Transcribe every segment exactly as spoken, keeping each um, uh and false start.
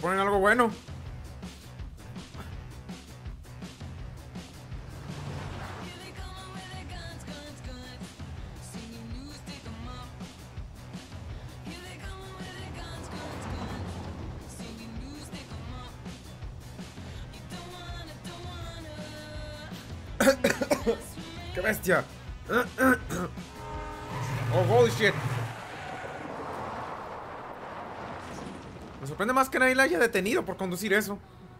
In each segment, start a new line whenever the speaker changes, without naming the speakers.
ponen algo bueno. ¡Qué bestia! Oh, holy shit. Me sorprende más que nadie la haya detenido por conducir eso.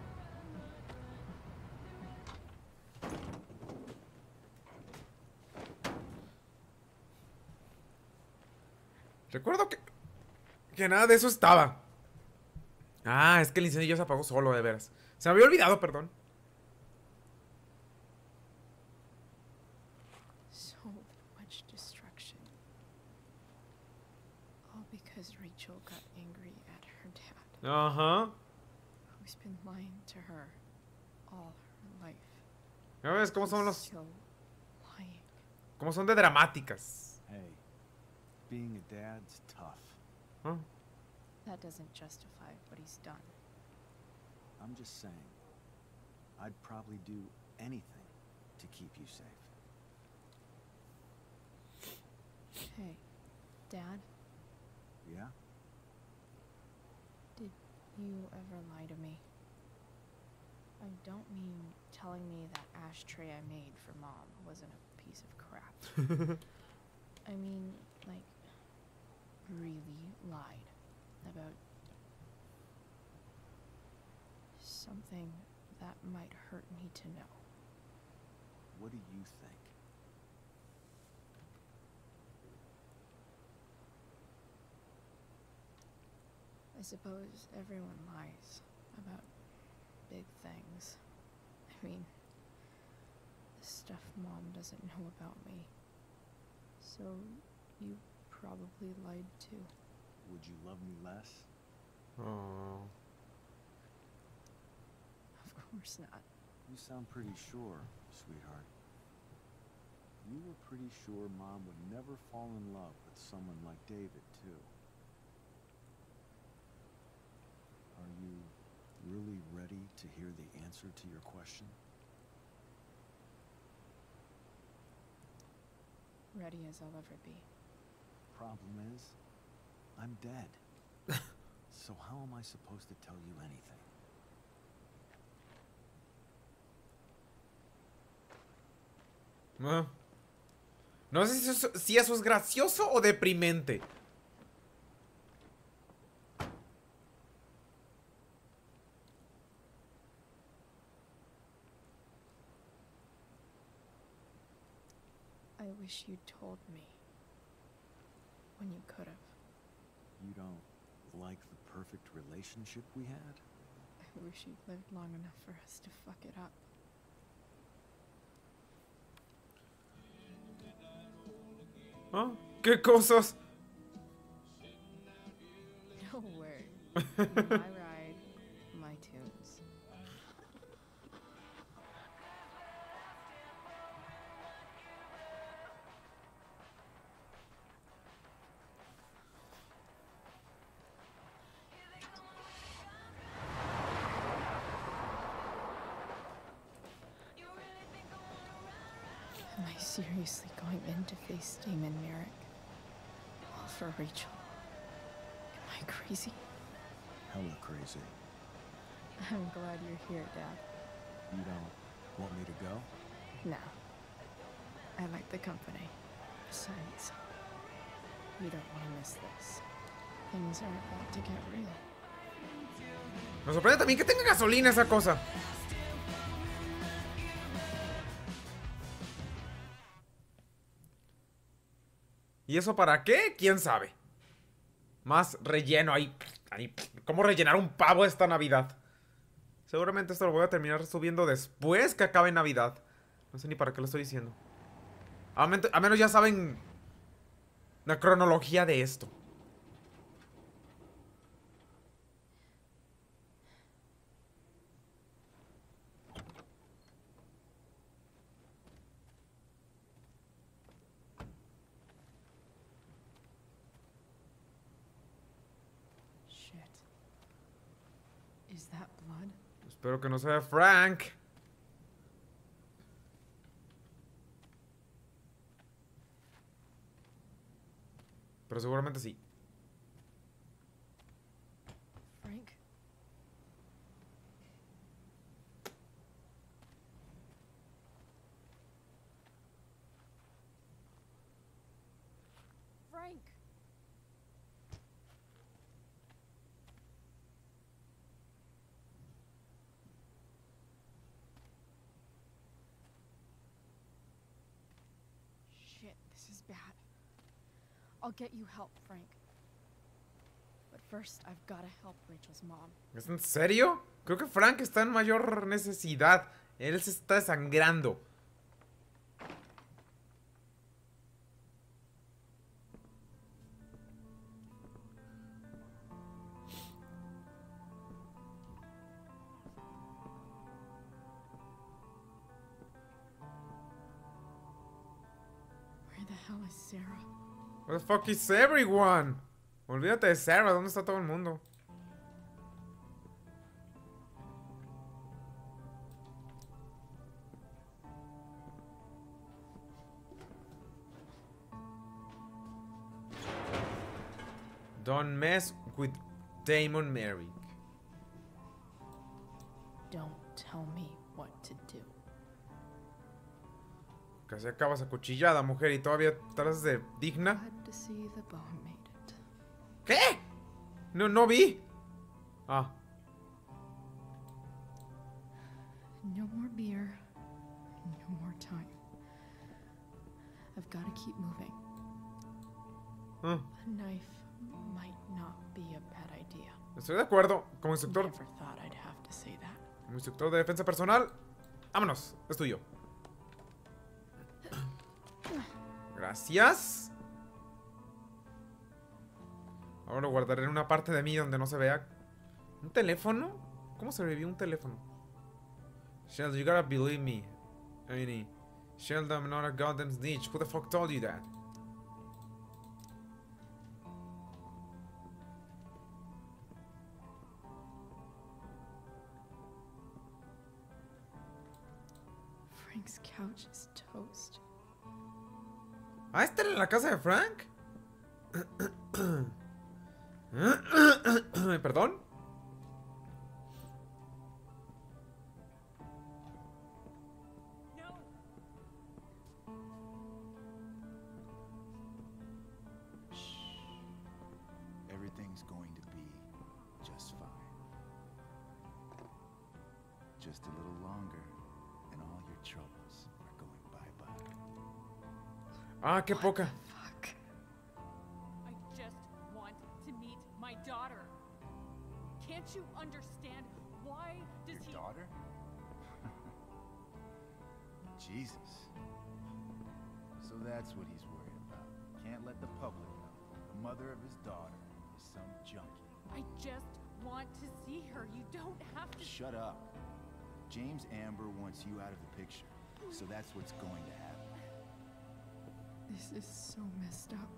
Recuerdo que... Que nada de eso estaba. Ah, es que el incendio ya se apagó solo, de veras. Se me había olvidado, perdón.
So much destruction. All because Rachel got angry at her dad.
Ajá.
Who's been lying to her all her life.
Ya ves cómo son los...
Still lying.
Cómo son de dramáticas.
Hey, being a dad's tough.
¿Ah?
That doesn't justify what he's done.
I'm just saying, I'd probably do anything to keep you safe.
Hey, Dad,
Yeah?
did you ever lie to me? I don't mean telling me that ashtray I made for Mom wasn't a piece of crap. I mean, like, really lied about something that might hurt me to know.
What do you think?
I suppose everyone lies about big things. I mean, the stuff Mom doesn't know about me. So, you probably lied too.
Would you love me less?
Oh.
Of course not.
You sound pretty sure, sweetheart. You were pretty sure Mom would never fall in love with someone like David, too. Are you really ready to hear the answer to your question?
Ready as I'll ever be.
Problem is, I'm dead. So how am I supposed to tell you anything?
Ah. No sé si eso, si eso es gracioso o deprimente.
I wish you'd told me when you could have.
You don't like the perfect relationship we had?
I wish you'd lived long enough for us to fuck it up.
¿Ah? ¿Qué cosas?
No word. My ride, my tunes. Am I seriously going in to face Damon Merrick? All for Rachel? Am I crazy?
Hella crazy.
I'm glad you're here, Dad.
You don't want me to go?
No. I like the company. Besides, you don't want to miss this. Things are about to get real.
Me sorprende también que tenga gasolina esa cosa. ¿Y eso para qué? ¿Quién sabe? Más relleno ahí. ahí. ¿Cómo rellenar un pavo esta Navidad? Seguramente esto lo voy a terminar subiendo después que acabe Navidad. No sé ni para qué lo estoy diciendo. A, men a menos ya saben la cronología de esto.
Is that blood?
Espero que no sea Frank. Pero seguramente sí.
Frank? Frank! Shit, this is bad. I'll get you help, Frank. But first, I've gotta help Rachel's mom.
¿Es en serio? Creo que Frank está en mayor necesidad. Él se está desangrando.
Where the hell is Sarah?
Where the fuck is everyone? Olvídate de Sarah, ¿dónde está todo el mundo? Don't mess with Damon Merrick.
Don't tell me what to do.
Casi acabas acuchillada, mujer, y todavía tratas de digna.
Glad to see the bone made it.
¿Qué? No, no vi. Ah.
No more beer. No more time. I've got to keep moving.
Ah.
A knife might not be a bad idea.
Estoy de acuerdo. Como instructor,
Never thought I'd have to say that.
como instructor de defensa personal, vámonos, es tuyo. Gracias. Ahora lo guardaré en una parte de mí donde no se vea. ¿Un teléfono? ¿Cómo se revivió un teléfono? Sheldon, you gotta believe me. Annie. Sheldon, I'm not a goddamn snitch. Who the fuck told you that?
Frank's couch is toast.
Ah, ¿está en la casa de Frank? ¿Perdón?
Everything's going to be just fine. Just a little longer, and all your troubles are going bye-bye.
Ah, qué poca.
Fuck.
I just want to meet my daughter. Can't you understand? Why does
Your
he...
daughter? Jesus. So that's what he's worried about. Can't let the public know. The mother of his daughter is some junkie.
I just want to see her. You don't have to...
Shut up. James Amber wants you out of the picture. So that's what's going to happen.
This is so messed up.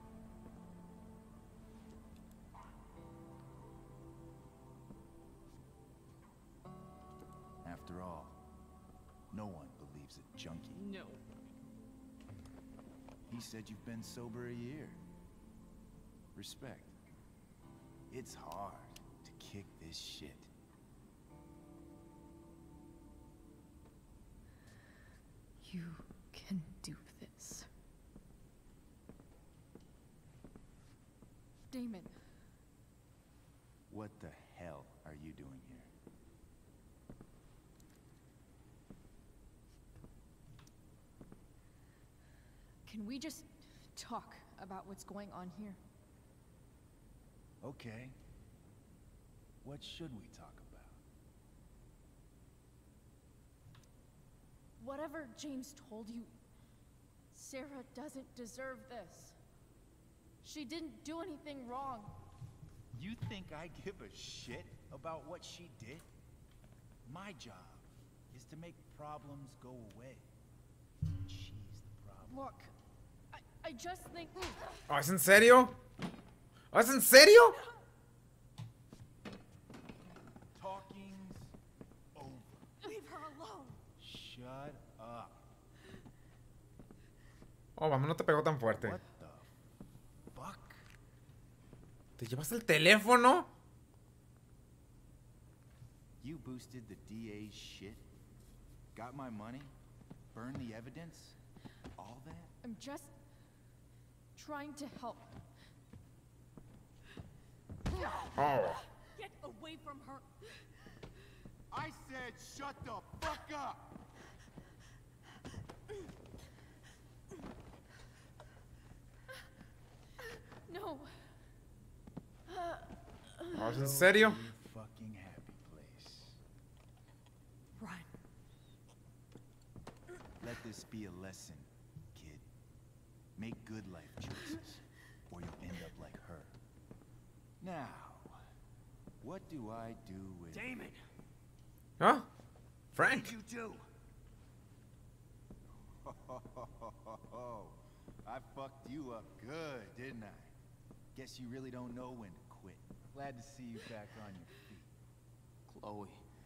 After all, no one believes a junkie.
No.
He said you've been sober a year. Respect. It's hard to kick this shit.
You can do this. Damon.
What the hell are you doing here?
Can we just talk about what's going on here?
Okay. What should we talk about?
Whatever James told you, Sarah doesn't deserve this. She didn't do anything wrong.
You think I give a shit about what she did? My job is to make problems go away. She's the problem.
Look, I, I just think...
Ah, ¿es en serio? Ah, ¿es en serio?
Talk Shut up.
Oh, vamos, no te pegó tan fuerte.
What the fuck?
¿Te llevas el teléfono?
You boosted the D A's shit? Got my money? Burned the evidence? All that?
I'm just trying to help.
Oh.
Get away from her.
I said shut the fuck up!
No.
Oh, ¿en serio?
You fucking happy place.
Run.
Let this be a lesson, kid. Make good life choices, or you'll end up like her. Now, what do I do with Damon?
¿Ah? Frank.
You do. I fucked you up good, didn't I? Guess you really don't know when to quit. Glad to see you back on your feet. Chloe.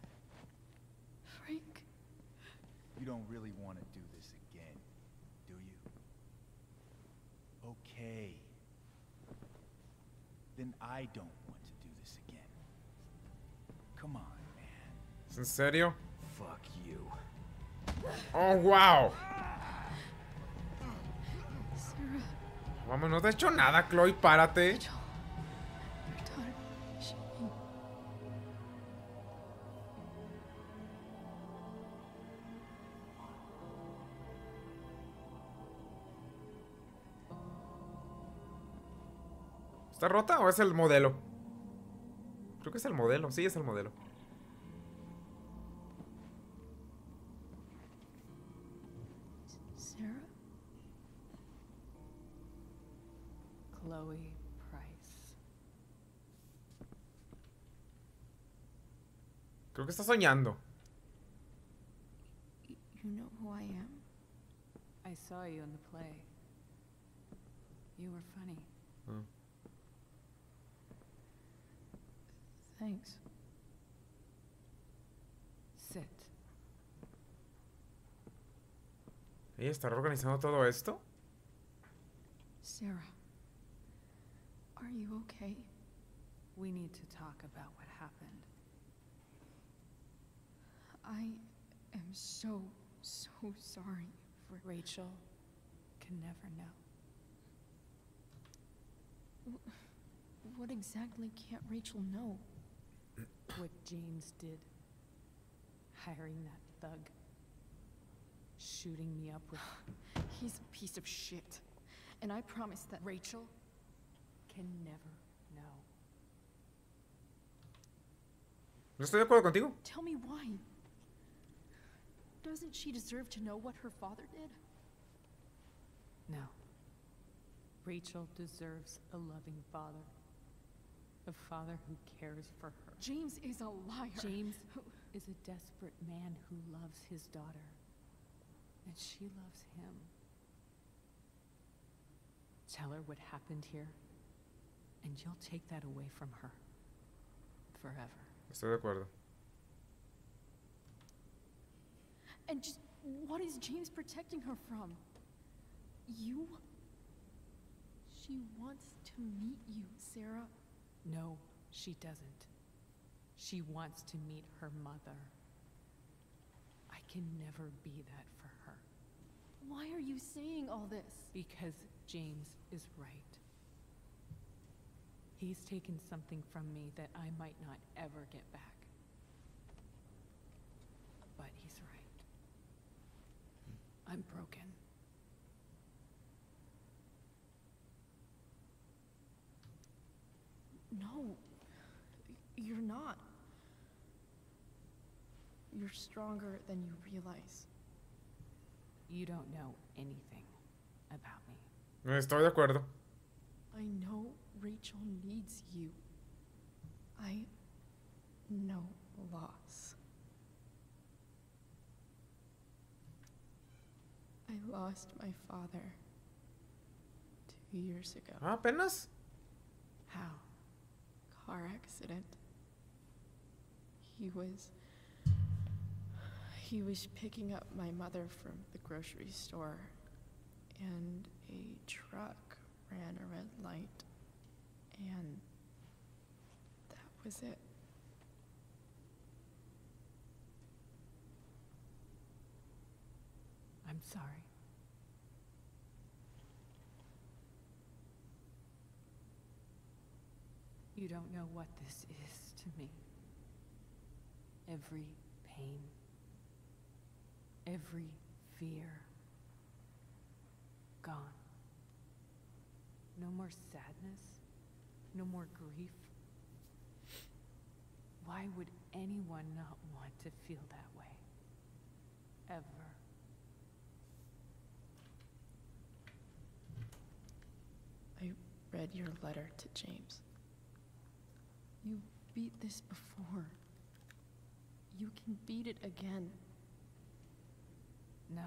Frank.
You don't really want to do this again, do you? Okay. Then I don't want to do this again. Come on, man.
¿Es en serio?
Fuck you.
Oh, wow.
Sarah.
Vamos, no te he hecho nada, Chloe, párate.
Rachel. Your daughter. She.
¿Está rota o es el modelo? Creo que es el modelo, sí, es el modelo.
Sarah?
Chloe Price.
Creo que está soñando.
Y- You know who I am?
I saw you in the play. You were funny.
Ah.
Thanks.
Sit.
¿Ella estará organizando todo esto?
Sarah. Are you okay?
We need to talk about what happened.
I am so, so sorry for.
Rachel can never know.
What exactly can't Rachel know?
What James did. Hiring that thug. Shooting me up with...
He's a piece of shit. And I promise that.
Rachel can never know.
No estoy de acuerdo contigo.
Tell me why. Doesn't she deserve to know what her father did?
No. Rachel deserves a loving father. A father who cares for her.
James is a liar.
James
Who-
is a desperate man who loves his daughter. And she loves him. Tell her what happened here, and you'll take that away from her. Forever.
Estoy de acuerdo.
And just what is James protecting her from? You? She wants to meet you, Sarah.
No, she doesn't. She wants to meet her mother. I can never be that for her.
Why are you saying all this?
Because James is right. He's taken something from me that I might not ever get back. But he's right. I'm broken.
No, you're not. You're stronger than you realize.
You don't know anything about me.
Estoy de acuerdo.
I know Rachel needs you. I know loss. I lost my father two years ago.
Ah, apenas.
How?
Car accident. He was... He was picking up my mother from the grocery store, and a truck ran a red light, and that was it.
I'm sorry. You don't know what this is to me. Every pain, every fear, gone. No more sadness, no more grief. Why would anyone not want to feel that way? Ever.
I read your letter to James. You beat this before. You can beat it again.
No.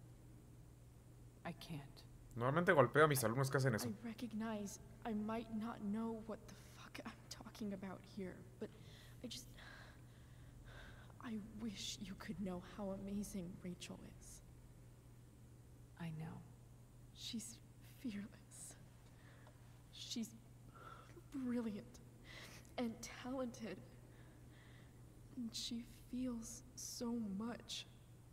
I can't.
Normalmente golpeo a mis alumnos que hacen eso.
I recognize I might not know what the fuck I'm talking about here, but I just... I wish you could know how amazing Rachel is.
I know.
She's fearless. She's brilliant and talented. And she feels so much.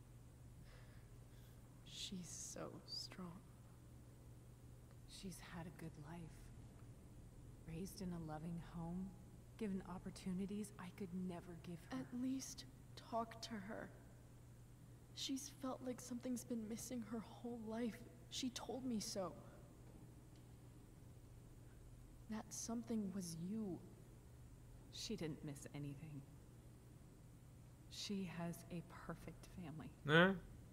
She's so strong.
She's had a good life. Raised in a loving home, given opportunities I could never give her.
At least talk to her. She's felt like something's been missing her whole life. She told me so. That something was you.
She didn't miss anything. She has a perfect family.
¿Eh?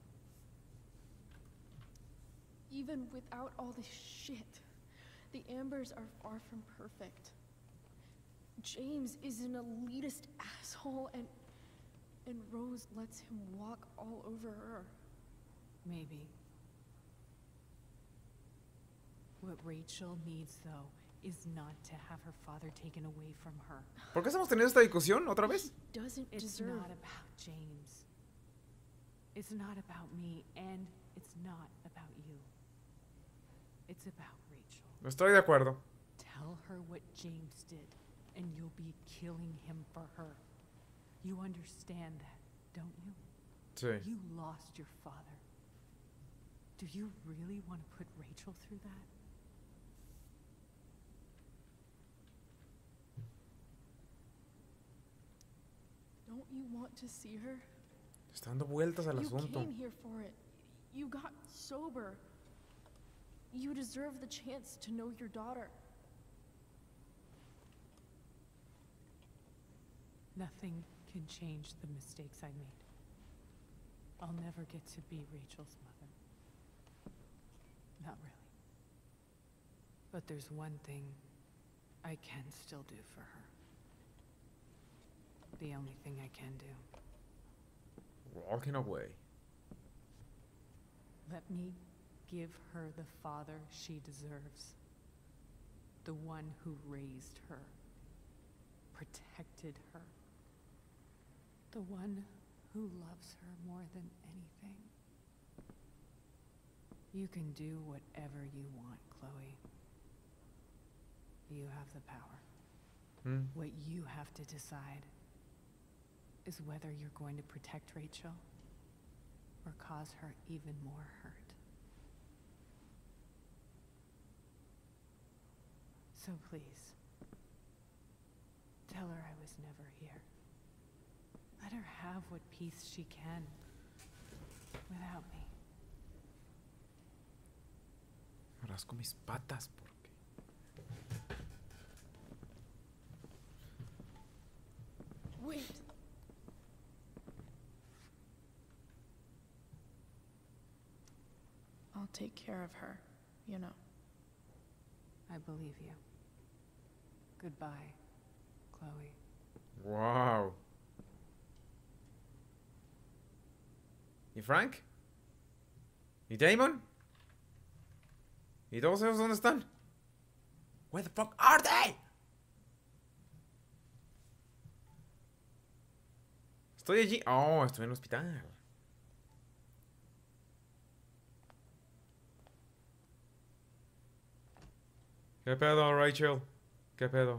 Even without all this shit, the Ambers are far from perfect. James is an elitist asshole, and and Rose lets him walk all over her.
Maybe. What Rachel needs, though, is not to have her father taken away from her.
¿Por qué estamos teniendo esta discusión otra vez?
He doesn't
It's
deserve.
not about James. It's not about me, and it's not about you. It's about Rachel.
Estoy de acuerdo.
Tell her what James did, and you'll be killing him for her. You understand that, don't you?
Sí.
You lost your father. Do you really want to put Rachel through that?
Don't you want to see her?
Está dando vueltas al
You
asunto.
came here for it. You got sober. You deserve the chance to know your daughter.
Nothing can change the mistakes I made. I'll never get to be Rachel's mother. Not really. But there's one thing I can still do for her. The only thing I can do.
Walking away.
Let me give her the father she deserves. The one who raised her, protected her. The one who loves her more than anything. You can do whatever you want, Chloe. You have the power.
Hmm.
What you have to decide is whether you're going to protect Rachel or cause her even more hurt. So please, tell her I was never here. Let her have what peace she can without me.
Rasco mis patas porque...
Wait. I'll take care of her, you know.
I believe you. Goodbye, Chloe.
Wow. ¿Y Frank? ¿Y Damon? ¿Y todos ellos dónde están? Where the fuck are they? Estoy allí. Oh, estoy en el hospital. ¿Qué pedo, Rachel? ¿Qué pedo?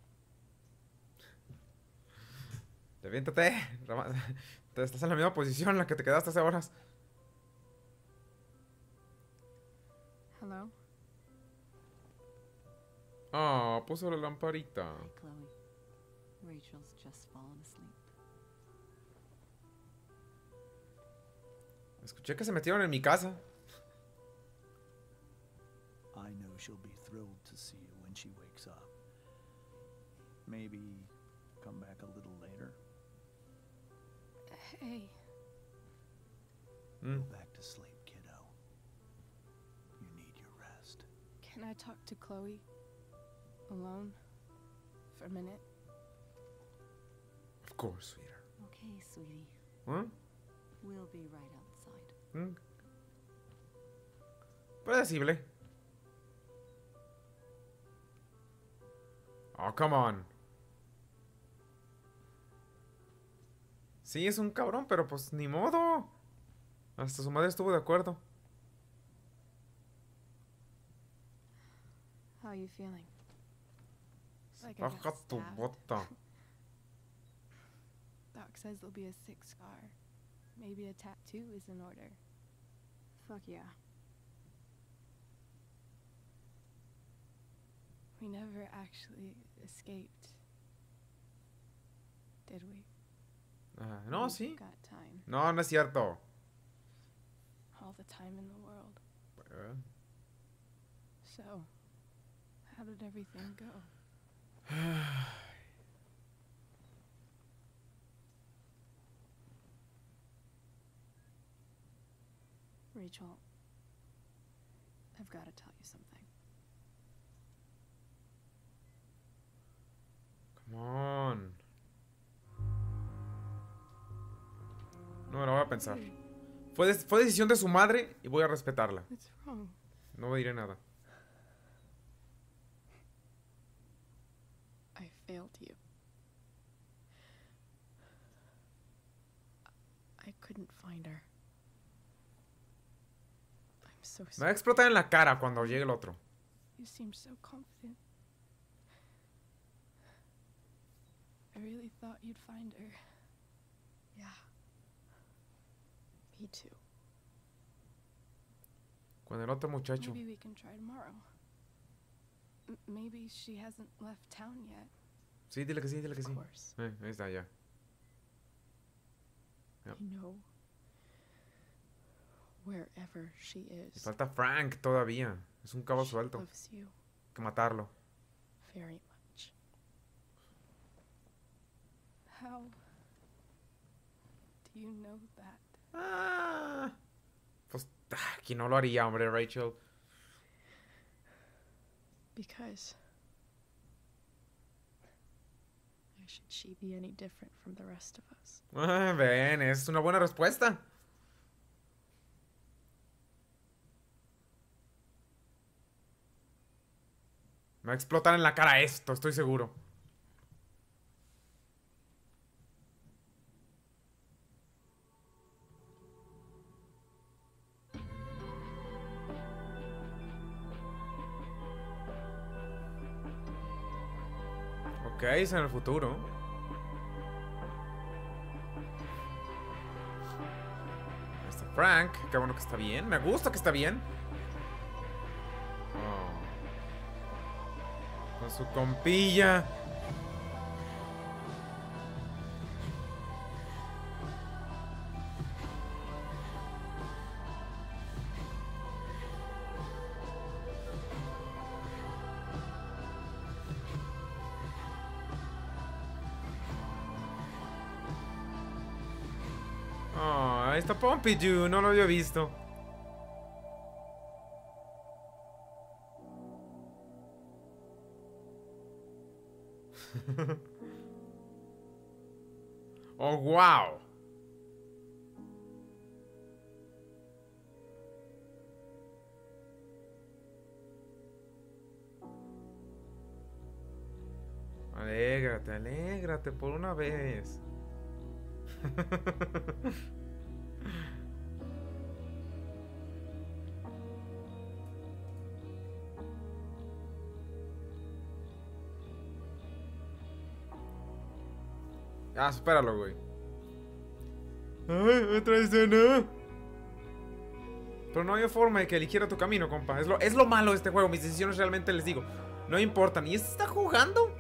Reviéntate. Te estás en la misma posición en la que te quedaste hace horas.
Hello?
Ah, puso la lamparita.
Hi, Chloe. Rachel's just fallen asleep.
Escuché que se metieron en mi casa.
I know she'll be thrilled to see you when she wakes up. Maybe come back a little later.
Hey.
Mm.
Go back to sleep, kiddo. You need your rest.
Can I talk to Chloe? Alone? For a minute?
Of course, sweetheart.
Okay, sweetie.
¿Eh?
We'll be right outside.
¿Mm? Predecible. Oh, come on. Sí, es un cabrón, pero pues ni modo. Hasta su madre estuvo de acuerdo.
How are you feeling? Like I got
Baja tu
stabbed.
bota.
Doc says there'll be a sick scar. Maybe a tattoo is in order. Fuck yeah. We never actually escaped. Did we?
Ah, no,
We've
sí.
got time.
No, no es cierto.
All the time in the world.
Eh,
So, how did everything go? Rachel, I've got to tell you something.
Come on. No me lo voy a pensar.
Hey,
Fue, des- fue decisión de su madre y voy a respetarla.
what's wrong?
No me diré nada.
I failed you. I couldn't find her. I'm so
Me va a
sorry.
explotar en la cara cuando llegue el otro.
You seem so confident. I really thought you'd find her. Yeah. Me too.
Con el otro muchacho.
Maybe we can try tomorrow. M- maybe she hasn't left town yet.
Sí, dile que sí, dile que
Of
sí.
course.
Eh, ahí está, ya. Yep.
I know. Wherever she
Y
is.
falta Frank todavía. Es un cabo
she
suelto.
loves you
Hay que matarlo.
very much. How do you know that?
Ah, pues, ah, ¿quién no lo haría, hombre, Rachel?
Because why should she be any different from the rest of us?
Ah, ven, es una buena respuesta. Me va a explotar en la cara esto, estoy seguro. Ok, es en el futuro. Ahí está Frank, qué bueno que está bien. Me gusta que está bien. Oh. Con su compilla. Oh, ahí está Pompidou, no lo había visto. Oh, wow. Alégrate, alégrate por una vez. Ah, espéralo, güey. Ay, otra escena. Pero no hay forma de que eligiera tu camino, compa. Es lo, es lo malo de este juego. Mis decisiones realmente, les digo, no importan. ¿Y este está jugando?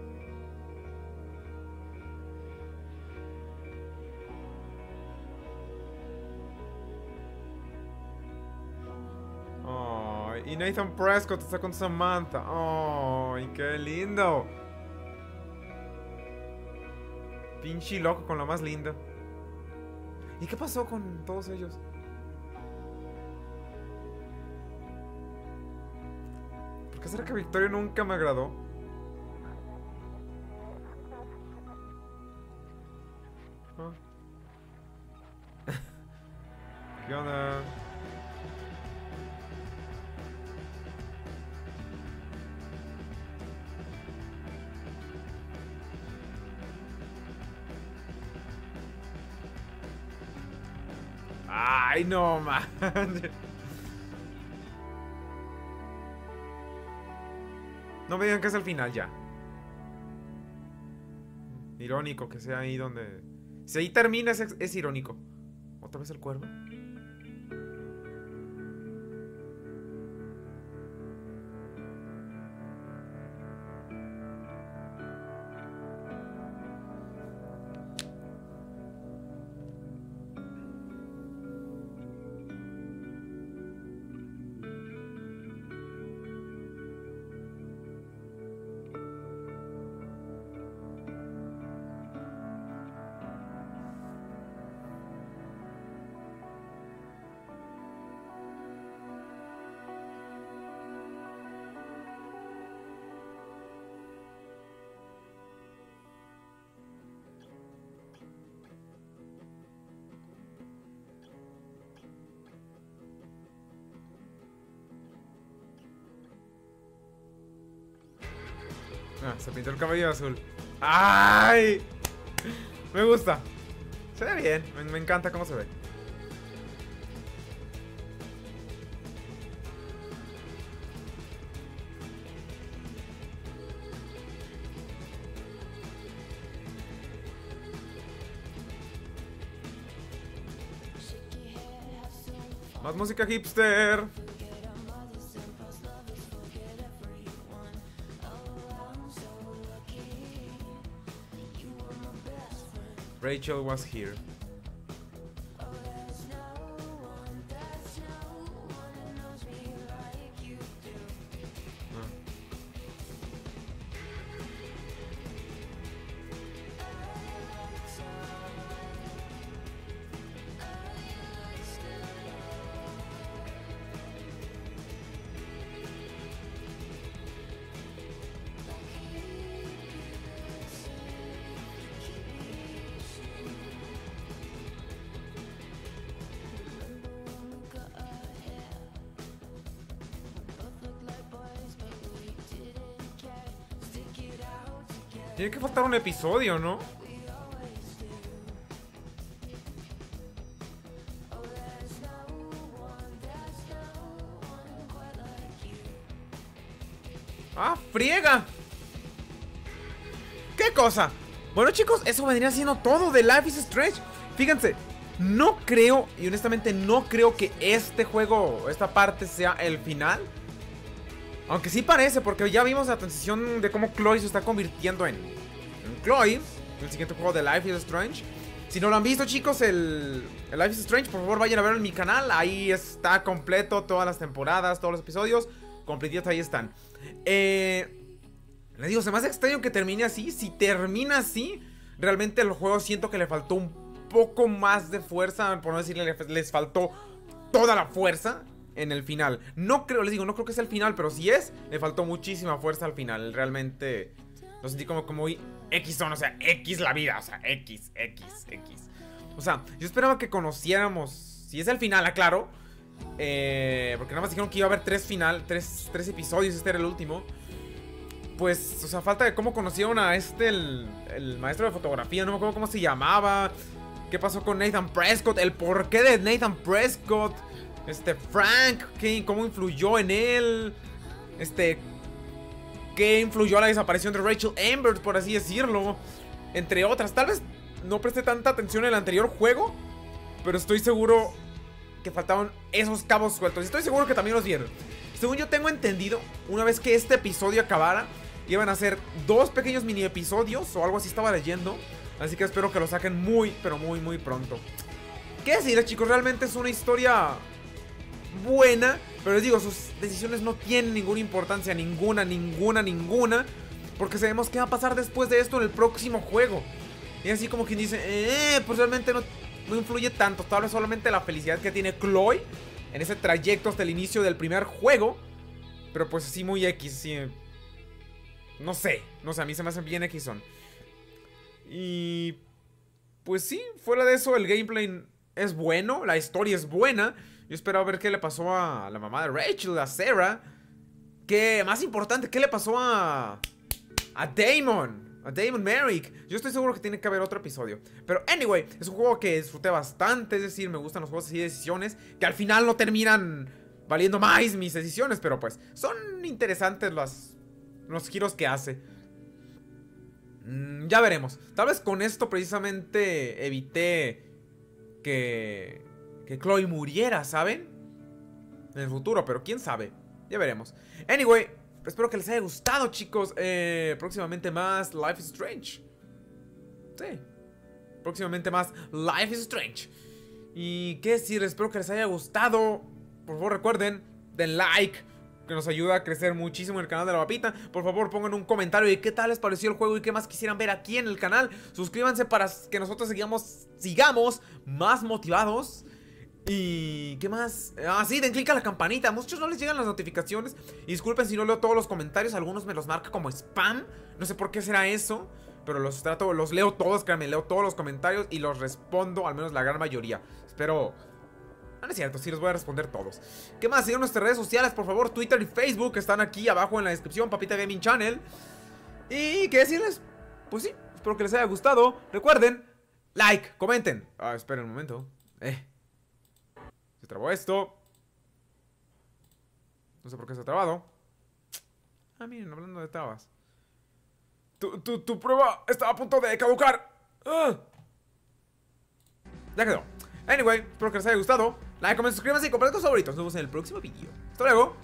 Oh, y Nathan Prescott está con Samantha. Oh, qué lindo. Pinche loco con la más linda. ¿Y qué pasó con todos ellos? ¿Por qué será que Victoria nunca me agradó? Oh. ¿Qué onda? Ay, no, man. No me digan que es el final ya. Irónico que sea ahí donde... Si ahí termina es, es irónico. ¿Otra vez el cuervo? Ah, se pintó el cabello azul. ¡Ay! Me gusta. Se ve bien. Me, me encanta cómo se ve. Más música hipster. Rachel was here. Tiene que faltar un episodio, ¿no? ¡Ah, friega! ¿Qué cosa? Bueno, chicos, eso vendría siendo todo de Life is Strange. Fíjense, no creo, y honestamente no creo que este juego, esta parte sea el final. Aunque sí parece, porque ya vimos la transición de cómo Chloe se está convirtiendo en, en Chloe. El siguiente juego de Life is Strange. Si no lo han visto, chicos, el, el Life is Strange, por favor vayan a verlo en mi canal. Ahí está completo, todas las temporadas, todos los episodios completitos, ahí están. Eh... Les digo, se me hace extraño que termine así. Si termina así, realmente el juego siento que le faltó un poco más de fuerza. Por no decirle, les faltó toda la fuerza en el final. No creo, les digo, no creo que sea el final, pero si es, le faltó muchísima fuerza al final. Realmente lo sentí como, como X son, o sea, X la vida. O sea, X, X, X. O sea, yo esperaba que conociéramos. Si es el final, aclaro, eh, porque nada más dijeron que iba a haber tres final, tres, tres episodios, este era el último. Pues, o sea, falta de cómo conocieron a este, el, el maestro de fotografía. No me acuerdo cómo se llamaba. ¿Qué pasó con Nathan Prescott? El porqué de Nathan Prescott. Este, Frank, ¿qué, cómo influyó en él? Este, ¿qué influyó a la desaparición de Rachel Amber, por así decirlo? entre otras. Tal vez no presté tanta atención en el anterior juego, pero estoy seguro que faltaban esos cabos sueltos. Estoy seguro que también los vieron. Según yo tengo entendido, una vez que este episodio acabara, iban a ser dos pequeños mini episodios o algo así estaba leyendo. Así que espero que lo saquen muy, pero muy, muy pronto. ¿Qué decirles, chicos? Realmente es una historia buena, pero les digo, sus decisiones no tienen ninguna importancia. Ninguna, ninguna, ninguna. Porque sabemos qué va a pasar después de esto en el próximo juego. Y así como quien dice, eh, pues realmente no, no influye tanto. Tal vez solamente la felicidad que tiene Chloe en ese trayecto hasta el inicio del primer juego. Pero pues así muy X, sí. No sé, no sé, a mí se me hacen bien X son. Y pues sí, fuera de eso el gameplay es bueno, la historia es buena. Yo esperaba ver qué le pasó a la mamá de Rachel, a Sarah. Que más importante, qué le pasó a a Damon, a Damon Merrick. Yo estoy seguro que tiene que haber otro episodio. Pero anyway, es un juego que disfruté bastante. Es decir, me gustan los juegos así de decisiones que al final no terminan valiendo más mis decisiones, pero pues son interesantes las, los giros que hace. Mm, ya veremos. Tal vez con esto precisamente evité que, que Chloe muriera, ¿saben? En el futuro, pero quién sabe. Ya veremos. Anyway, espero que les haya gustado, chicos. eh, Próximamente más Life is Strange. Sí. Próximamente más Life is Strange. Y qué decir, espero que les haya gustado. Por favor recuerden, den like, que nos ayuda a crecer muchísimo en el canal de La Papita. Por favor pongan un comentario de qué tal les pareció el juego y qué más quisieran ver aquí en el canal. Suscríbanse para que nosotros sigamos, sigamos más motivados. Y qué más, ah sí, den click a la campanita. A muchos no les llegan las notificaciones. Y disculpen si no leo todos los comentarios. Algunos me los marca como spam. No sé por qué será eso, pero los trato, los leo todos, créanme, leo todos los comentarios y los respondo, al menos la gran mayoría. Espero... No, no es cierto, sí los voy a responder todos. ¿Qué más? Sigan nuestras redes sociales, por favor. Twitter y Facebook están aquí abajo en la descripción. Papita Gaming Channel. Y qué decirles, pues sí, espero que les haya gustado. Recuerden, like, comenten. Ah, esperen un momento. Eh Se trabó esto. No sé por qué se ha trabado. Ah, miren, hablando de trabas. Tu, tu, tu prueba está a punto de caducar. Ah. Ya quedó. Anyway, espero que les haya gustado. Like, comenten, suscríbanse y compartan tus favoritos. Nos vemos en el próximo vídeo. Hasta luego.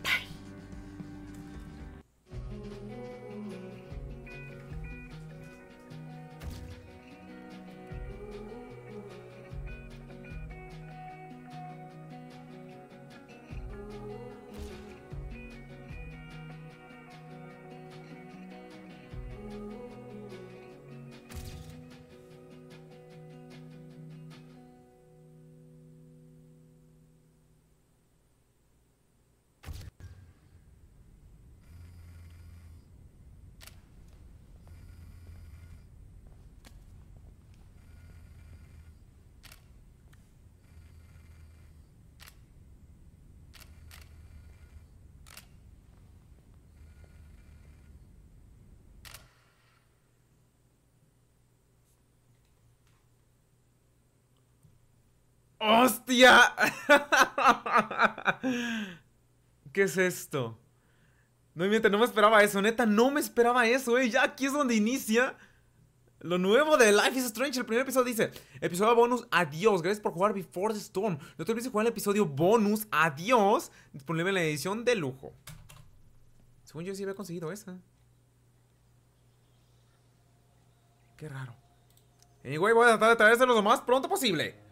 ¡Hostia! ¿Qué es esto? No miente, no me esperaba eso, neta, no me esperaba eso, eh. Ya aquí es donde inicia lo nuevo de Life is Strange. El primer episodio dice: episodio bonus, adiós. Gracias por jugar Before the Storm. No te olvides de jugar el episodio bonus, adiós. Disponible en la edición de lujo. Según yo sí había conseguido esa. Qué raro. Anyway, voy a tratar de traérselo lo más pronto posible.